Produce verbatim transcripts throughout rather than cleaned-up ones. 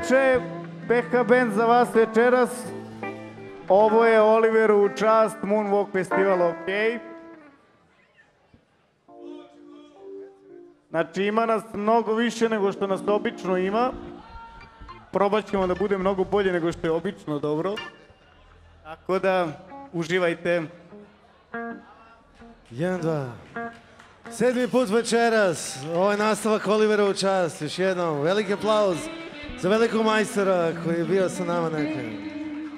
inače, P H band za vas večeras. Ovo je Oliveru u čast, Moonwalk festival, ok. Znači ima nas mnogo više nego što nas obično ima. Probat ćemo da bude mnogo bolje nego što je obično, dobro. Tako da, uživajte. Jedan, dva. Sedmi put večeras, ovo je nastavak Olivera u čast. Još jednom, veliki aplauz za velikog majstora koji je bio sa nama nekaj.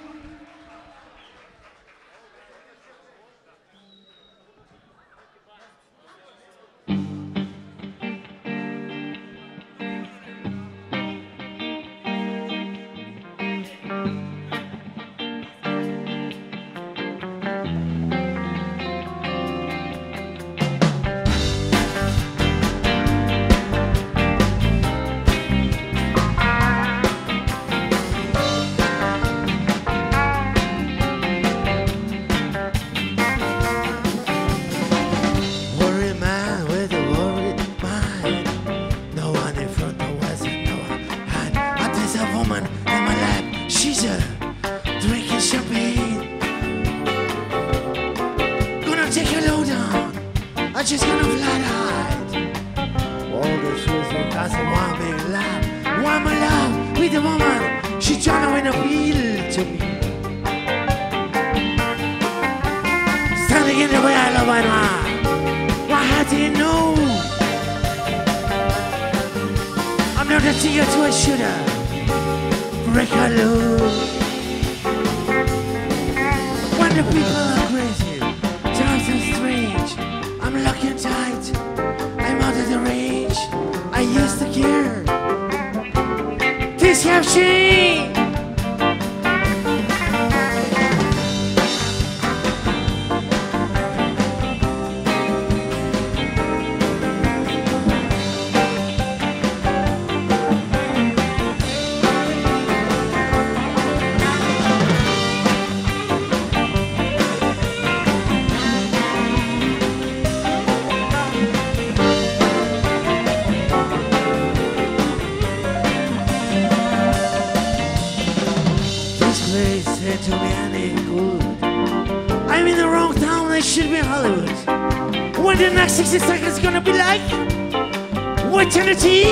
sixty seconds gonna be like eternity.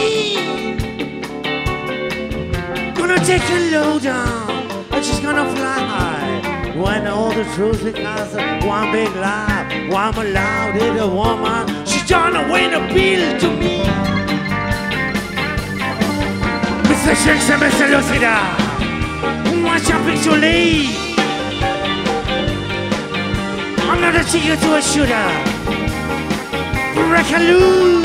Gonna take a low down, and she's gonna fly high. When all the truth becomes one big lie, one more loud in a woman, she's gonna win a bill to me. Mister Shakes and Mister Lucida, watch your picture leave. I'm not a ticket to a shooter. Break-a-loo.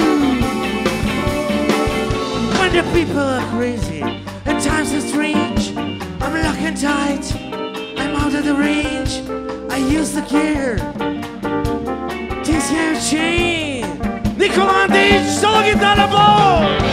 When the people are crazy and times are strange, I'm locking tight, I'm out of the range. I use the gear, this here chain. Nicola Andic, solo chitarra blow.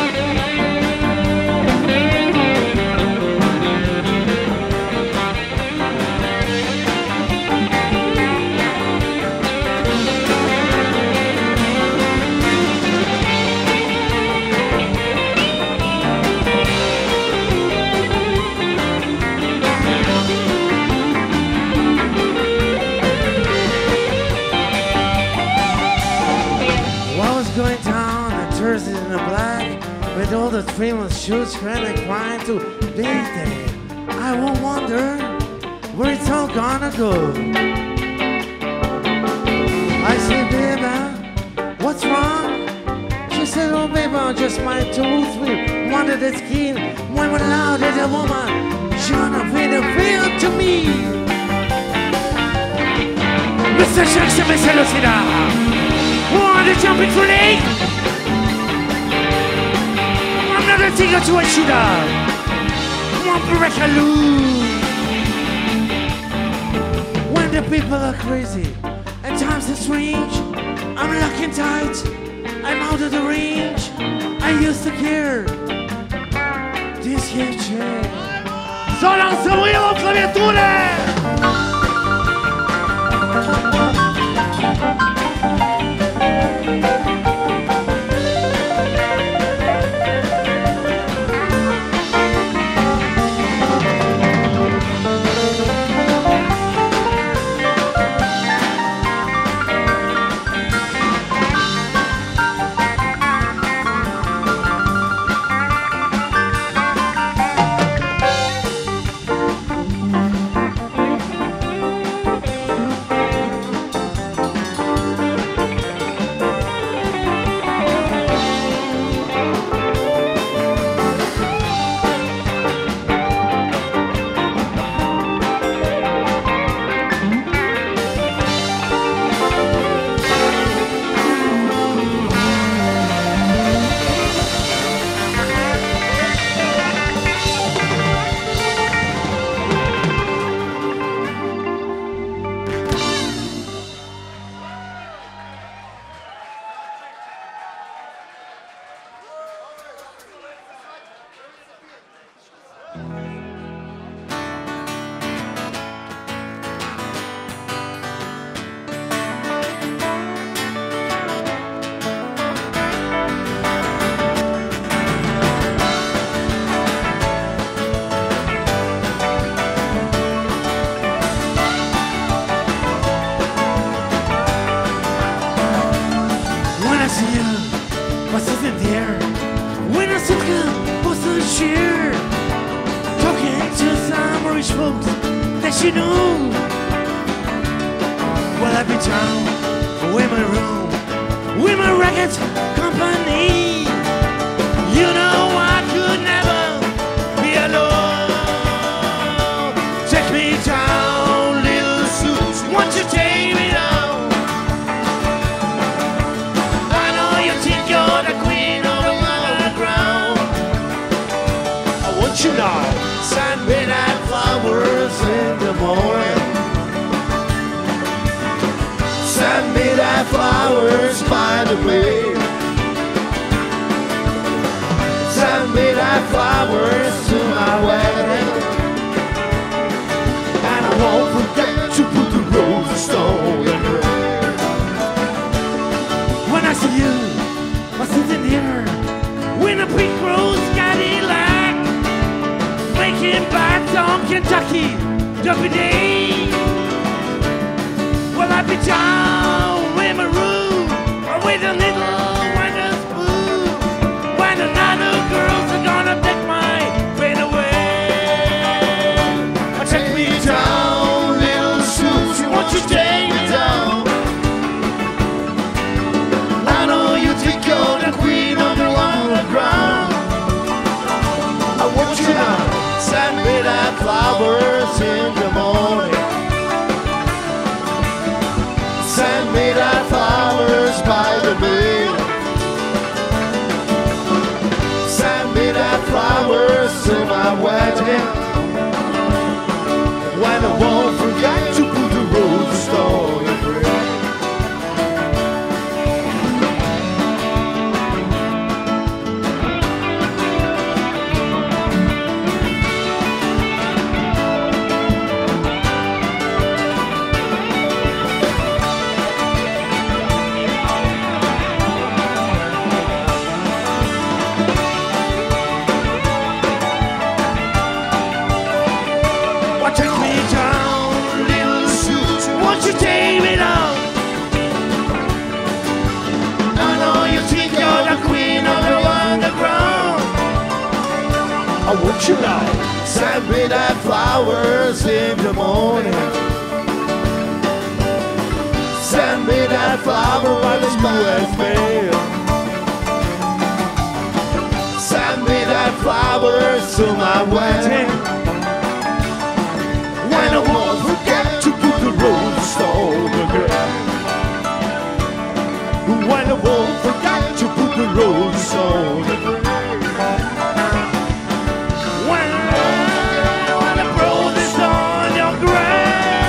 With all the famous shoots trying to climb to big day, I won't wonder where it's all gonna go. I say, baby, what's wrong? She said, oh, baby, I'm just my tooth. We wanted the skin when we're loud at a woman. She wanna pay the bill to me. Mister Jackson, Mister Lucida, wanna jump into the another thing to a shooter. One break-a-loo. When the people are crazy and times are strange, I'm locking tight, I'm out of the range. I used to care. This here change. Sono un seguito claviature. When I see you, what's sitting there? When I see you, what's the cheer? Talking to some rich folks that you know. Well, I be down with my room, with my record company. You know I could never be alone. Take me down, little Suze, won't you take me down? I know you think you're the queen of the underground. I want you now. Send me that flowers in the morning. Send me that flowers by the way. Send me that flowers to my wedding. And I won't forget to put the roses on your grave. When I see you, I'm sitting here with a pink rose Cadillac, making bats on Kentucky, every day. Well, I be down with my room, or with a little wonder spoon, when another girls are gonna take my pain away. Oh, take me down, little Suze, won't you take me down? I know you think you're the queen of the underground. I want you now. Send me that flowers in the morning. Send me that flowers by the bay. Send me that flowers to my wedding. When I won't forget to put the roses on your grave. Take me down, little Suze, won't you take me down? I know you think you're the queen of the underground. I want you now. Send me that flowers in the morning. Send me that flower by the U S mail. Send me that flowers to my wedding. And I won't forget to put the roses on the ground. When I won't forget to put the roses on the ground. When I want to throw this on your ground.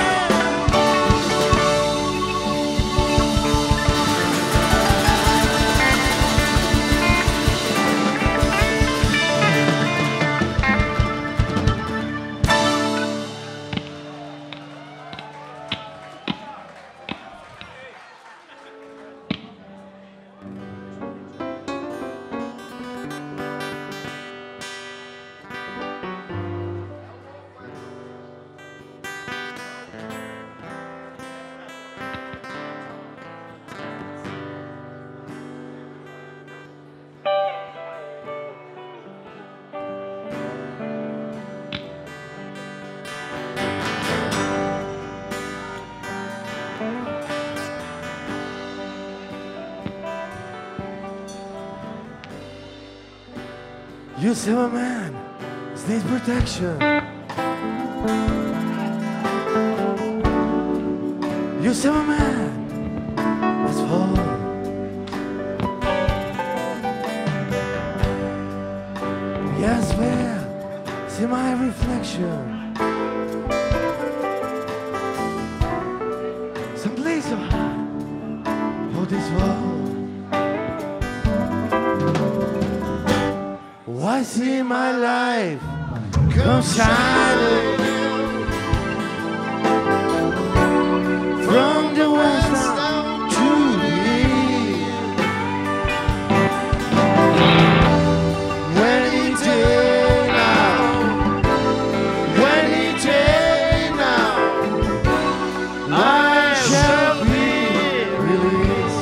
You save a man, he needs protection. You save a man, that's all. Yes, well, see my reflection. Someplace so high, oh this world. Why see my life come shining from the west down to the east. When he day now, when he day now, I shall be released.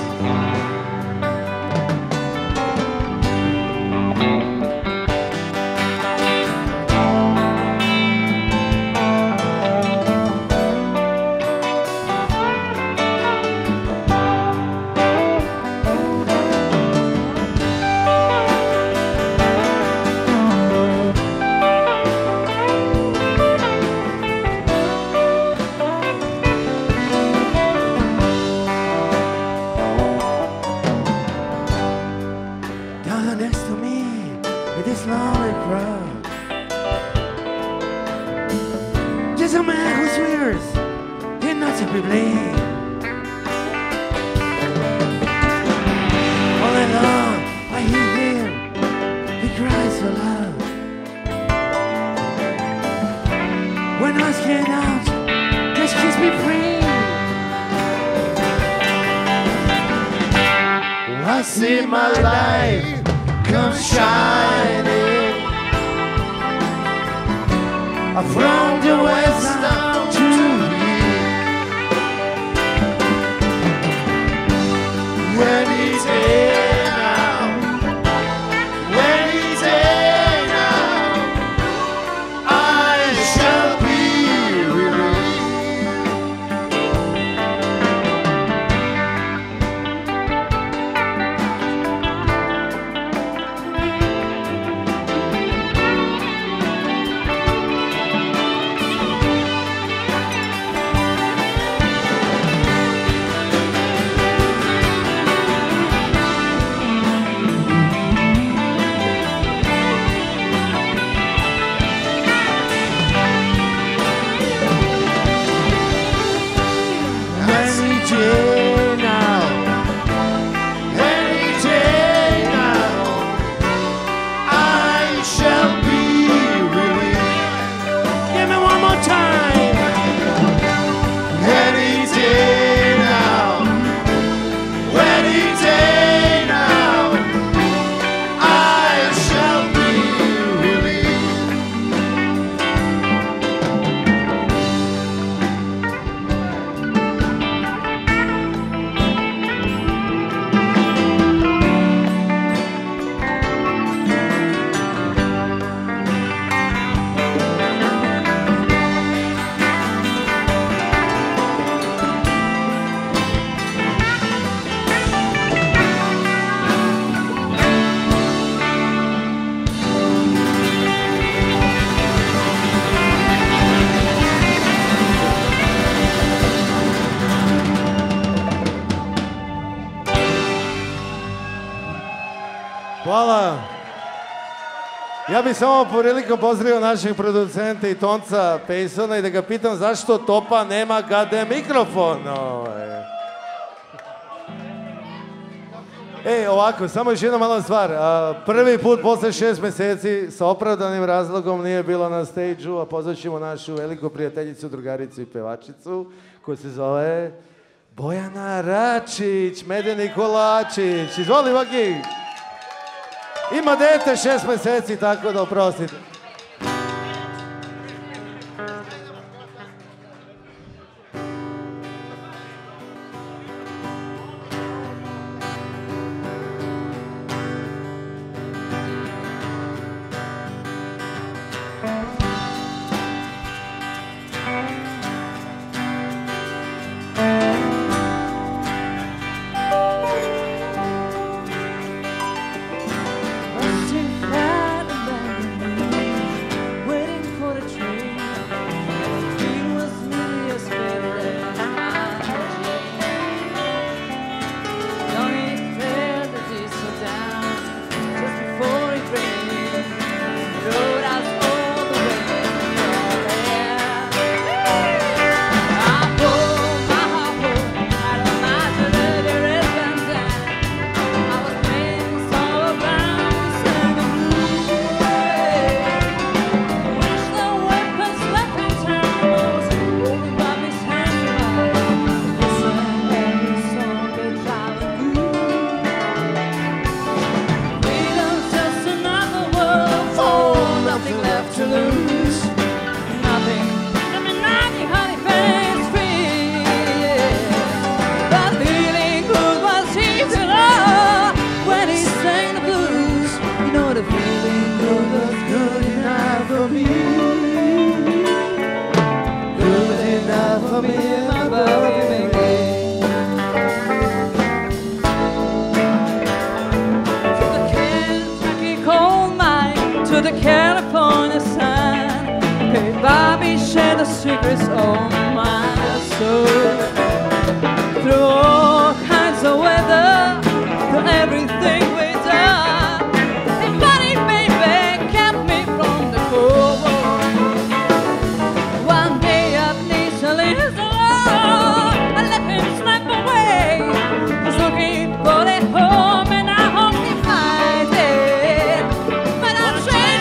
Down next to me, in this lonely crowd, there's a man who swears he's not to be blamed. All night long, I hear him, he cries so loud. When I scan out, just kiss me free. I see my life come shining from the west down to the east. When he's here now, when he's here now, I shall be released. Any day now, any day now, I shall be released. Give me one more time. Any day now, any day now, I shall be released. Hvala. Ja bih samo prilikom pozdravio našeg producenta i Tonca Pejsona i da ga pitam zašto Topa nema gade mikrofon. Ovaj. E, ovako, samo još jedna mala stvar. A, prvi put posle šest meseci sa opravdanim razlogom nije bilo na stage-u, a pozvat ćemo našu veliku prijateljicu, drugaricu i pevačicu koja se zove Bojana Račić, Medeni Kolačić. Izvoli, Vaki! Ima dete šest meseci, tako da oprostite. Must you fly above me? to lose. Nothing, I mean nothing, honey, face free. That feeling good was easy love when he sang the blues. You know the feeling good was good enough for me. Good enough for me, my baby. To the California sun, hey Bobby, share the secrets of my soul. Through all kinds of weather, through everything we done, hey buddy, baby, kept me from the cold. One day up needs a little love, I let him slip away. He's looking for the home, and I hope he finds it. But I'm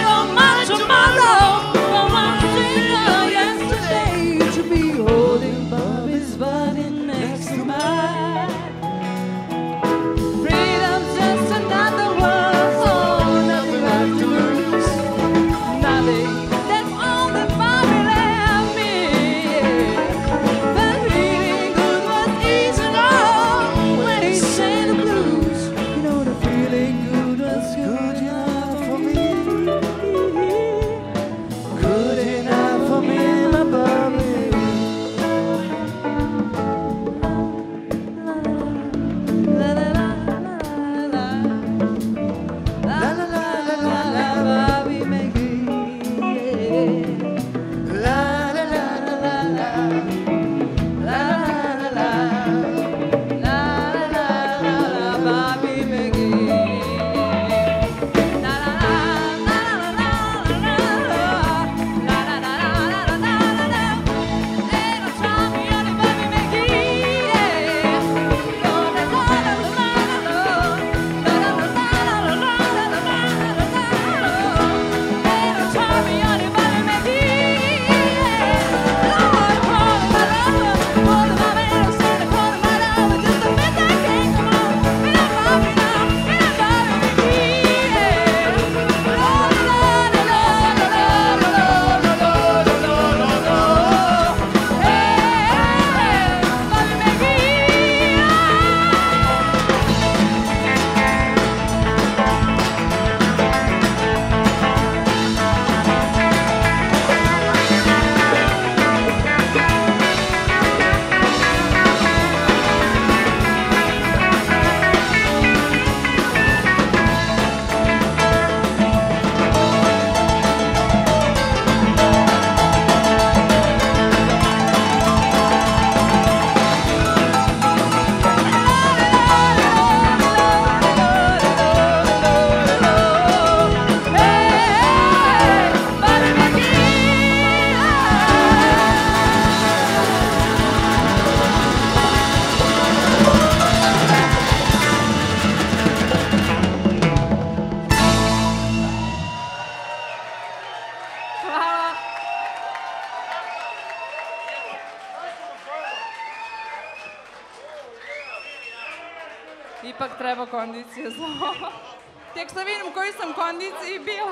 Ipak treba kondicija za ovo. Tek što vidim u kojoj sam kondiciji bila.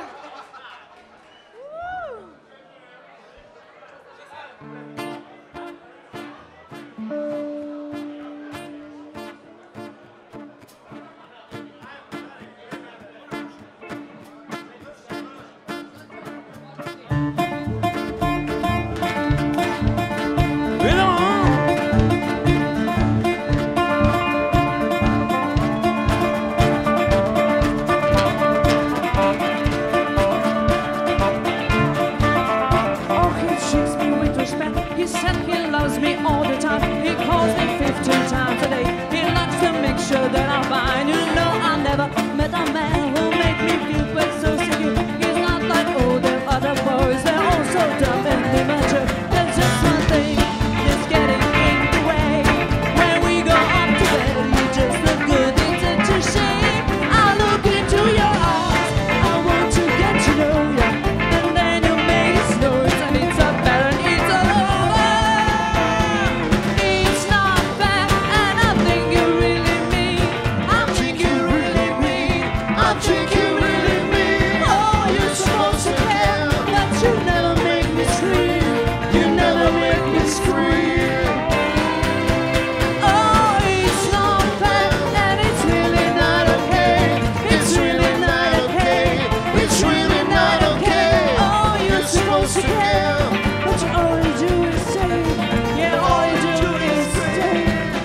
But supposed to care, but all you do is say, yeah, all you do is say.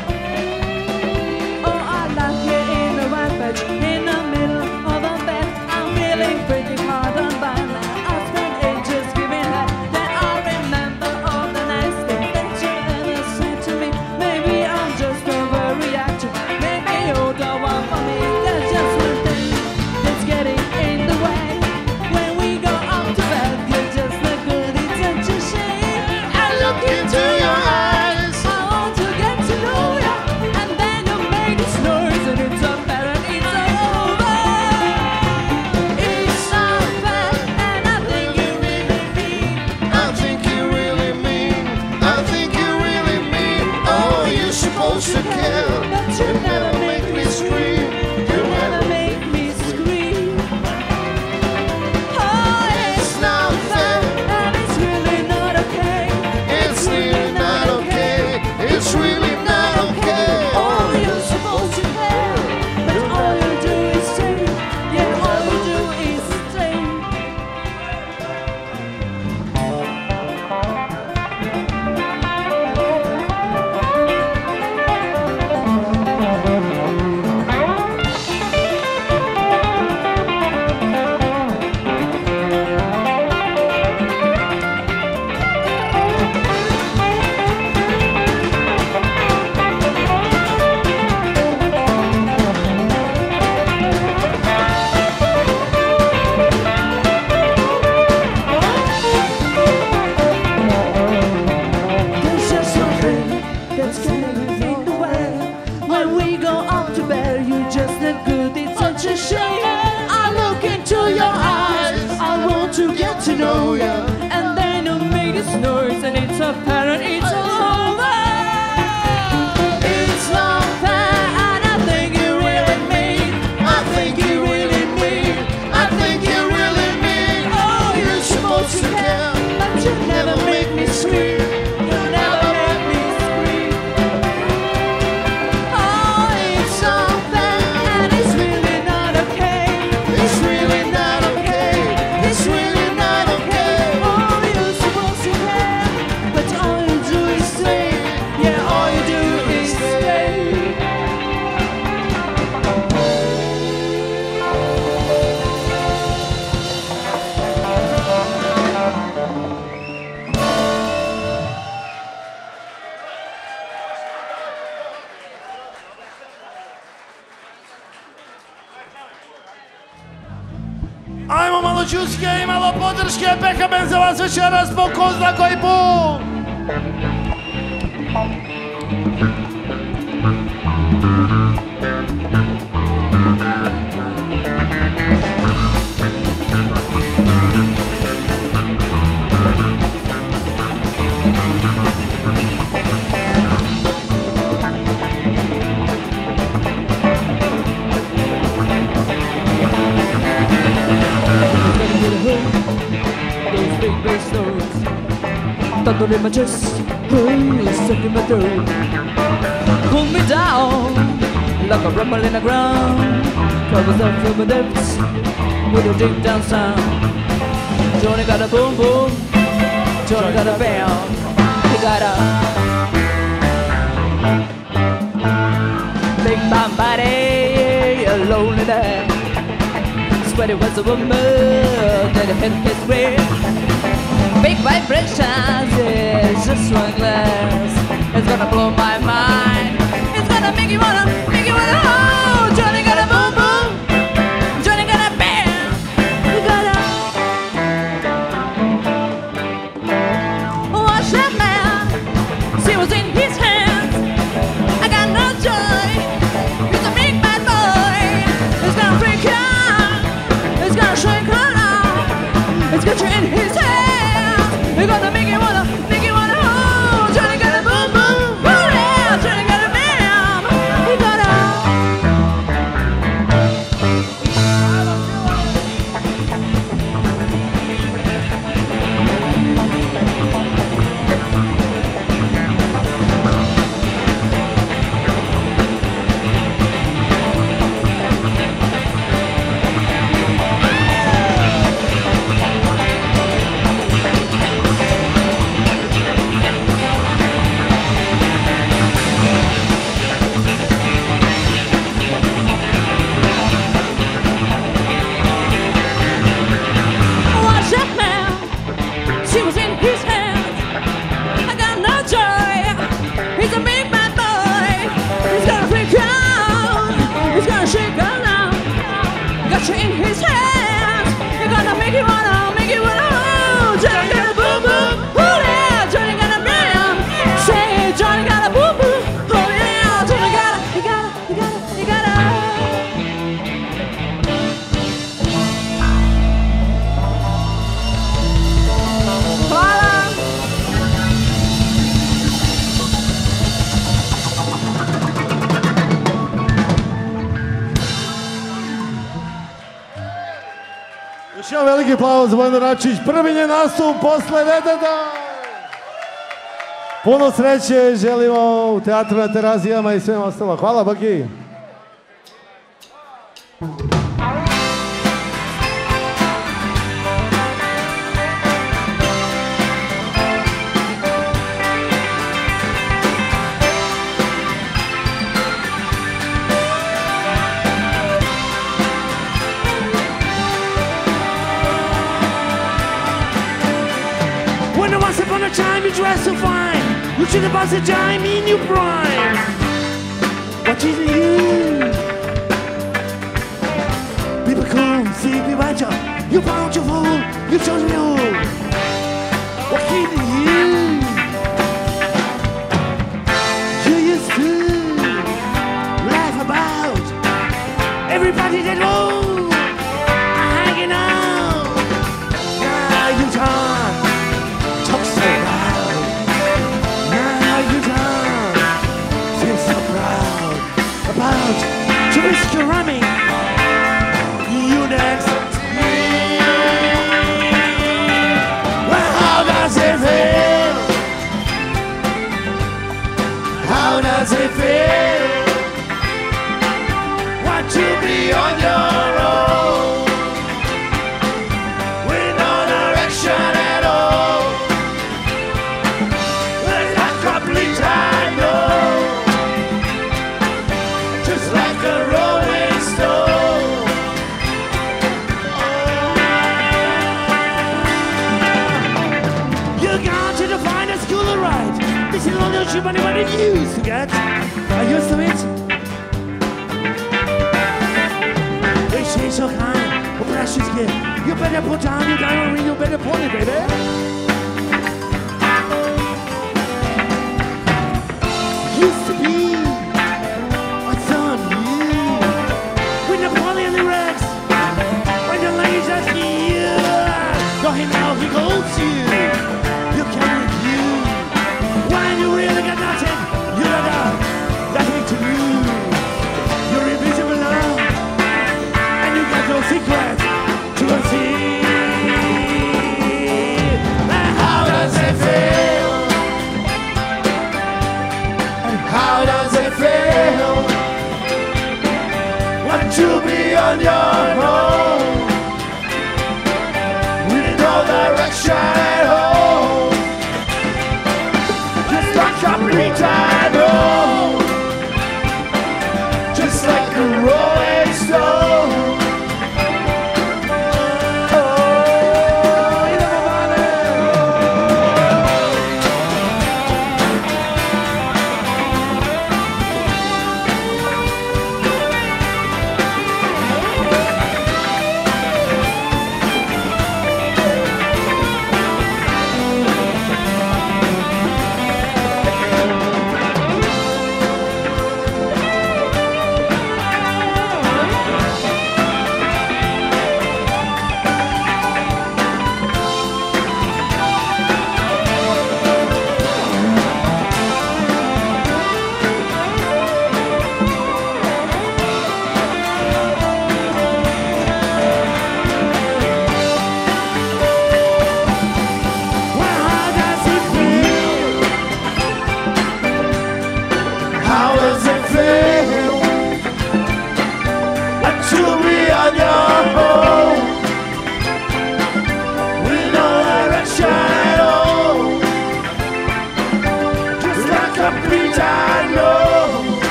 Oh, I like you in the white patch, in the middle of the bed. I'm feeling pretty hard on by now. I spent ages giving that, that I remember all the nice things that you ever said to me. Maybe I'm just overreacting, maybe you're the one for me. There's just one thing that's getting in the way. When we go up to bed, you're just a goodie, don't you see? I look into your eyes, I want to get to know you, and then you make this noise, and it's up there and it's all over. It's not fair, and I think you really mean. I think you really mean, I think you really mean. Oh, you're supposed to care, But you never make me scream, you never make me scream. Oh, it's not fair, and it's really not okay. it's really not okay, it's really not okay. Oh, you're supposed to care, but all you do is say, yeah, all you do is say. There's just one thing that's getting in the way. When we go up to bed, you just look good, it's such a shame. I look into your eyes, I want to get to know you, and then you make this noise, and it's apparent it's all over. It's not fair, and I think you really mean. I think you really mean, I think you really mean. Oh, you're supposed to care, But you never make me scream. You never make me scream. Oh, it's not fair, and it's really not okay. it's really not okay, it's really not okay. Oh, you're supposed to care, but all you do is say, yeah, all you do is say. Ajmo malo čuske i malo podrške, Pekamen za vas večeras po ko zna koji put. Those big bass notes, thunder in my chest, oh, stuck in my throat. Pull me down like a rumble in the ground, covers up from the depths with a deep down sound. Johnny got a boom boom, Johnny got a bam, he got a big bomb body, a lonely day. Sweaty was a woman that had his red. Big vibrations, it's just one glass. It's gonna blow my mind. It's gonna make you wanna, make you wanna. Oh, Johnny got a boom boom, Johnny got a bam, you got a. Watch that man, see what's in his hands. I got no joy. He's a big bad boy. It's gonna freak you out. It's gonna shake her out. It's got you in his hands. It's gonna make you wanna, make you wanna. Oh, Johnny got a boom boom. bubbles in his hand. I got no joy. He's a big bad boy. He's gonna freak out. He's gonna shake around. Got you in his hands. You're gonna make you wanna, make you wanna. Johnny got a boom boom. Oh yeah, Johnny got a bam. Say Johnny got a boom boom. Oh yeah, Johnny got a, he got a, he got a, he got a. Još jedan veliki aplauz za Vojno Račić, prvi njen nastup posle Vedada. Puno sreće želimo u teatru na Terazijama i svem ostalo. Hvala, Baki. Once upon a time you dressed so fine, you should have passed a time in your prime. What is you? People cool, see me right up. You found your fool, you chose me all. What is you? You used to laugh about everybody that knows hanging out. Now you can't. Talk so loud. Now you don't feel so proud about to risk your running. You next. Well, how does it feel? How does it feel? Want to be on your own with no direction at all? Just like a rolling stone. You're gone to the finest school of right. This is all your money what it used to get. Are you used to it? They say so kind, a precious gift. You better put down your diamond ring, you better put it, baby. Used to be what's on you when Napoleon erects, when the ladies ask you, go him now, he goes you, you can refuse. When you really got nothing, you got nothing to lose. You're invisible now, and you got no secrets to conceal.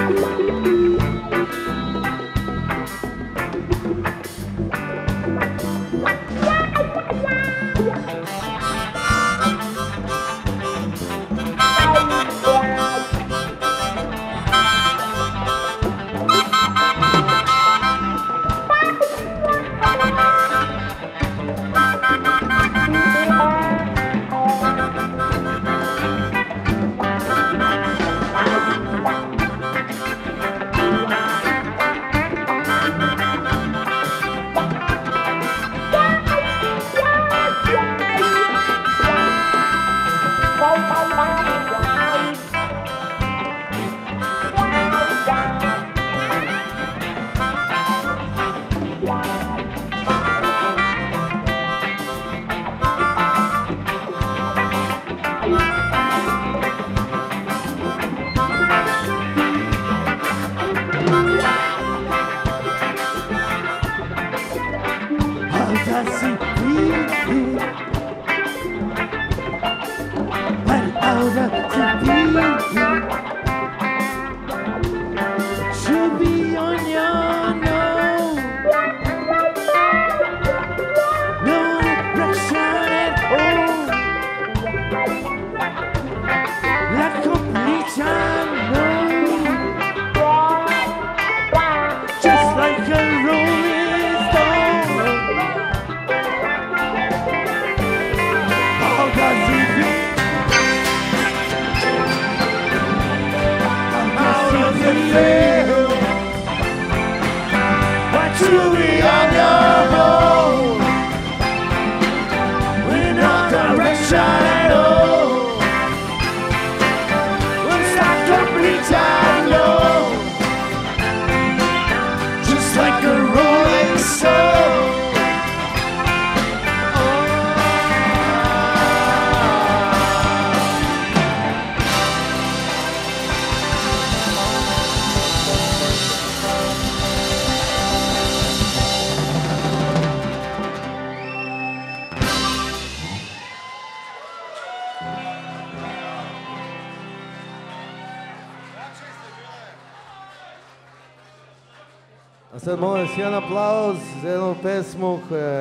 A sad molim vas jedan aplauz za jednu pesmu koja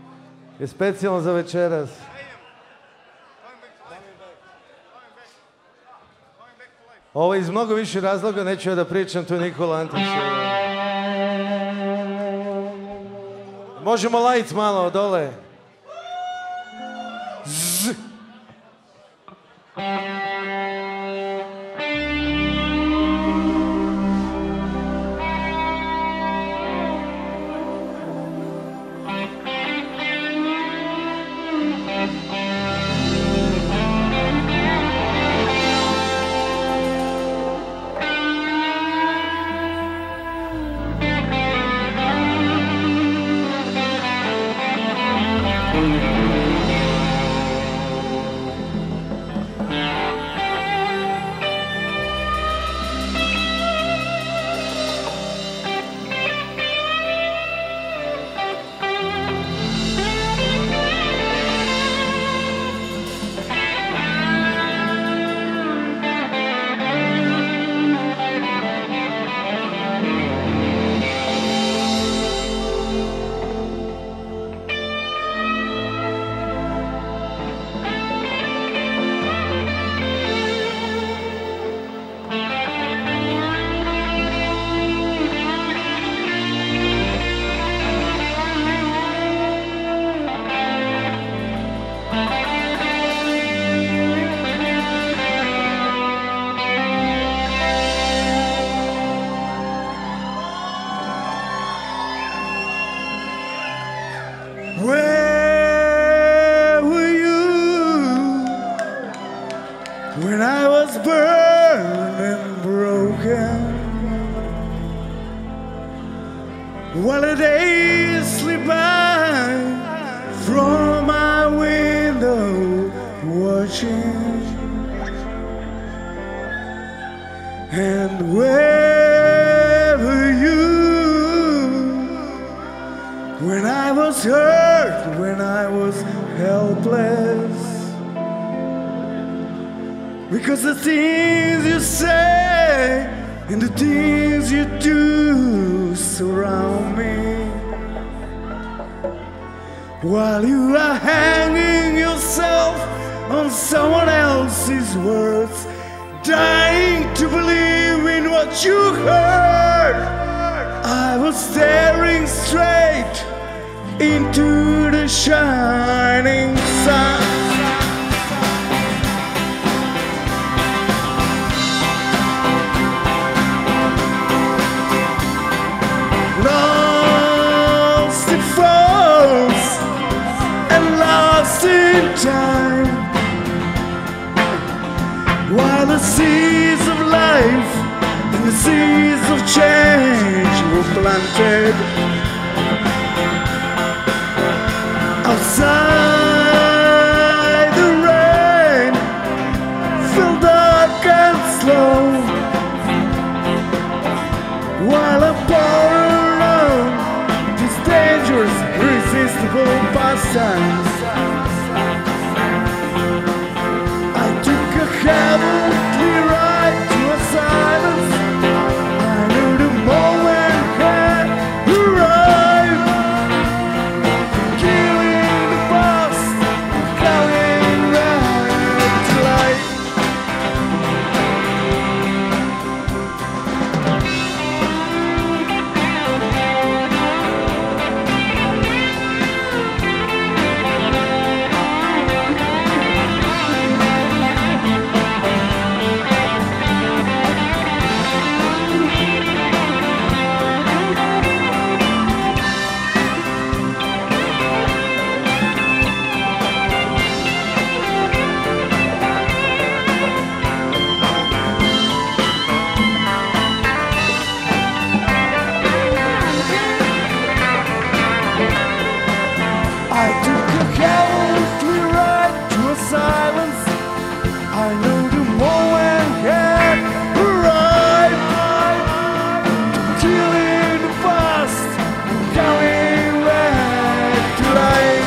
je specijalna za večeras. Ovo iz mnogo više razloga, neću ja da pričam, tu je Nikola Antić. Možemo lights malo dole. Zzz. Where were you when I was burned and broken? While the days slip by from my window watching, and where were you when I was hurt, when I was helpless? Because the things you say and the things you do surround me. While you are hanging yourself on someone else's words, dying to believe in what you heard, I was staring straight into the shining sun. Lost in falls and lost in time, while the seeds of life and the seeds of change were planted outside. The rain fell dark and slow, while I pour around these dangerous, irresistible pastimes. I took a heavenly ride to a silence. I knew the moment had arrived, killing the past, coming back to life. I took a cowardly ride to a silence. I knew the moment had arrived, killing the past, coming back to life.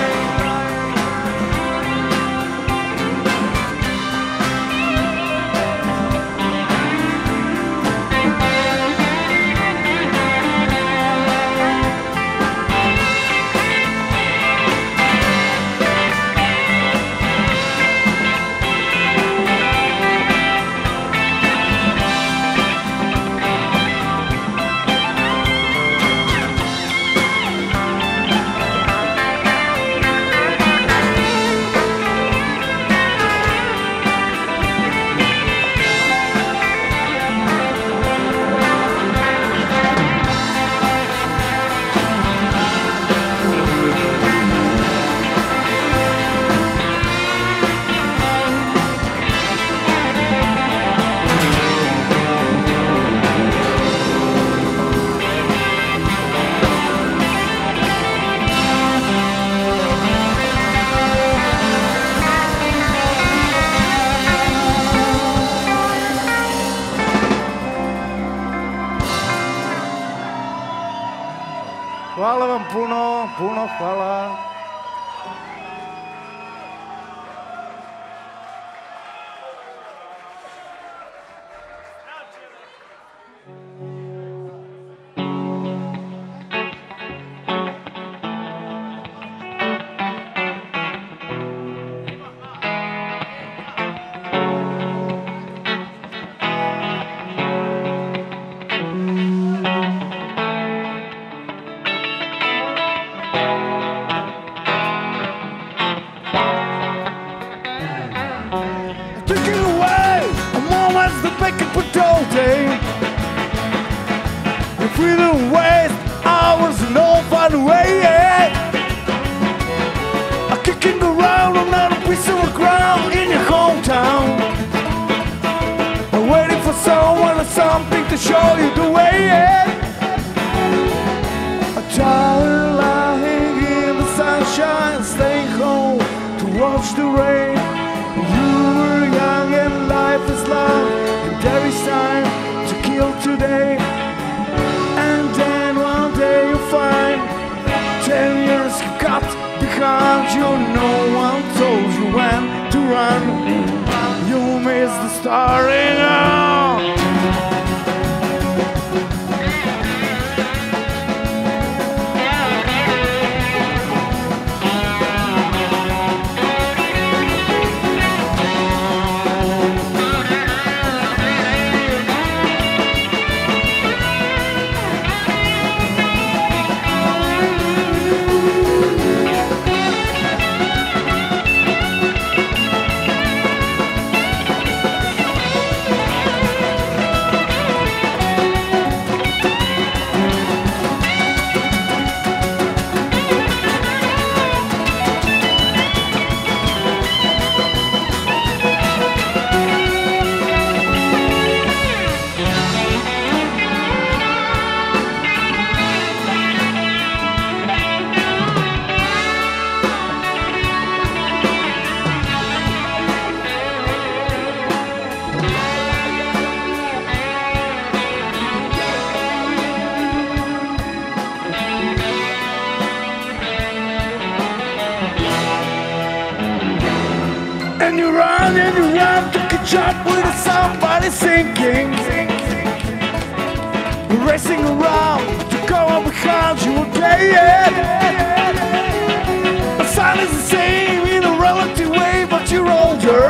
Hvala vam puno, puno hvala. Taking away a moment's the bacon potato day. If we don't waste hours, no fun way. A kicking around another piece of ground in your hometown. I'm waiting for someone or something to show you the way. A child lying in the sunshine, staying home to watch the rain. You were young and life is long, and there is time to kill today. And then one day you find ten years cut behind you. No one told you when to run. You miss the starting out. And you run and you run to catch up with somebody sinking, racing around to go up behind you again. The sun is the same in a relative way, but you're older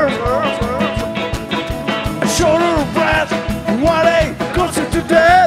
and shorter of breath, and one day closer to death.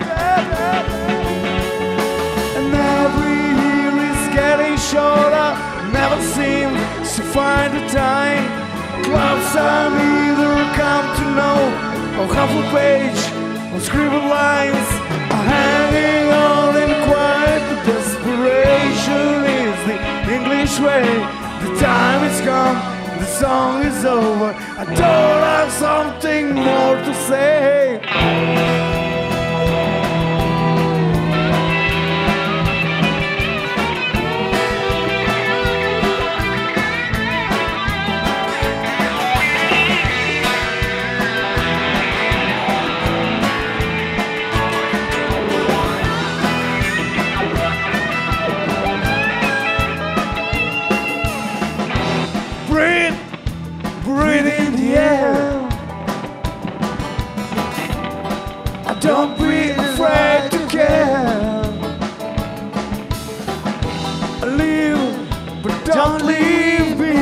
And every year is getting shorter, never seems to find the time. Clubs I neither come to know, or half a page of scribbled lines are hanging on in quiet. The desperation is the English way. The time is gone, the song is over. I don't have something more to say. Breathe, breathe in the air. I don't breathe afraid to care. Live, but don't leave me.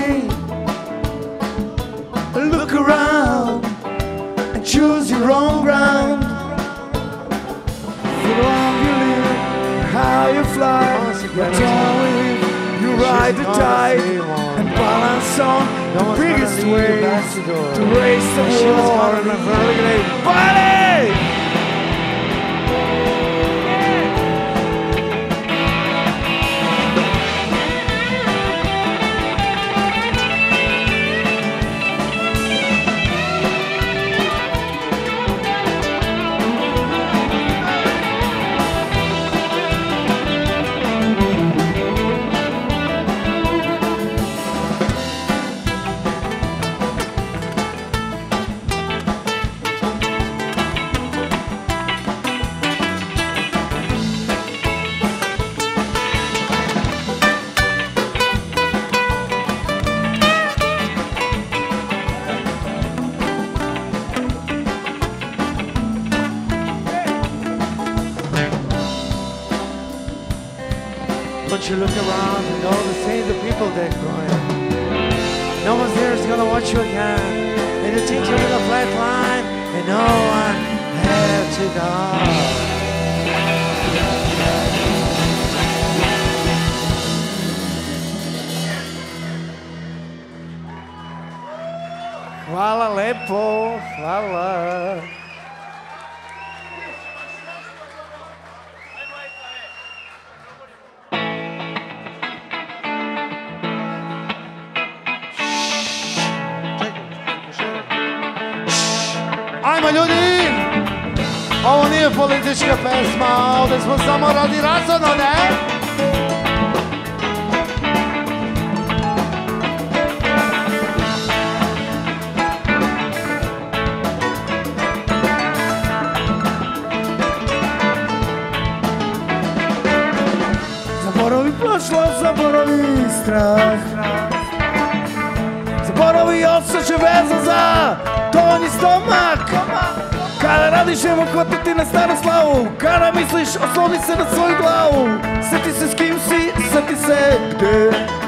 Look around and choose your own ground. The long you live, how you fly, don't live, you ride the tide. Balance on the biggest waves to raise the war in a vertical body. But you look around and all the same the people they're going. No one's there is gonna watch you again. And you think you're in a flat line and no one had to go. Hvala lepo, hvala. Ajmo ljudi! Ovo nije politička pesma, ovdje smo samo radi razona, ne? Zaboravi prošlo, zaboravi strah. Zaboravi osjećaj vezan za donji stomak. Kada radiš nemo hvatiti na staru slavu. Kada misliš osloni se na svoju glavu. Sjeti se s kim si, sjeti se gde.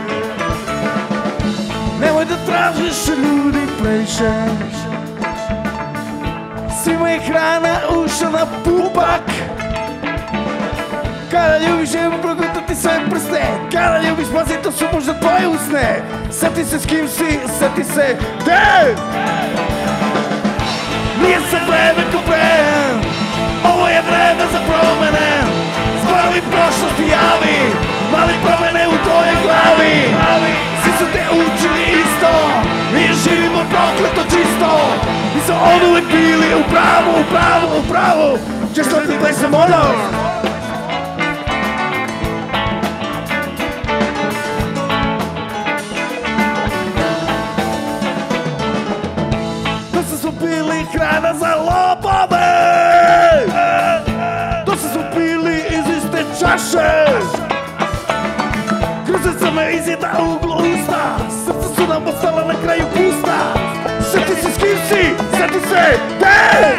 Nemoj da tražiš ljudi previše. Svima je hrana ušla na pupak. Kada ljubiš nemo progutati sve prste. Kada ljubiš pazi to su možda tvoje usne. Sjeti se s kim si, sjeti se gde. Nije se vreme ko pre, ovo je vreme za promene. Zaboravi prošlost i javi, mali promene u tvojoj glavi. Svi su te učili isto, mi živimo prokleto čisto. Mi su oduvek bili u pravu, u pravu, u pravu. Just let me play some more. Hrana za lopove. Dosta smo pili iz iste čaše. Kružica me izjeda uglu usta. Srca su nam ostala na kraju pusta. ti sve, gde?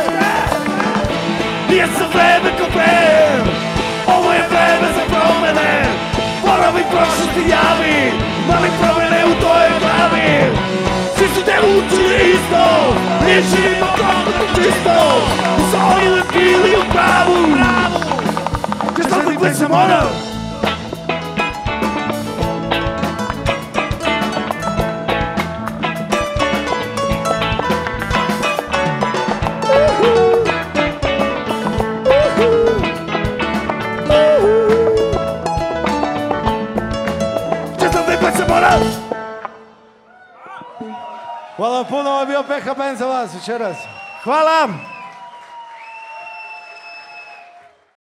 Nije se vreme ko pre, ovo je vreme za promene. Moram i prošlosti javi, mali promene u tvojoj glavi. Svi su te učili isto, nije živimo kako čisto. Sa ovim bili u pravu, just something with some honor. Hvala puno, ovo je bio P H Band za vas večeras. Hvala!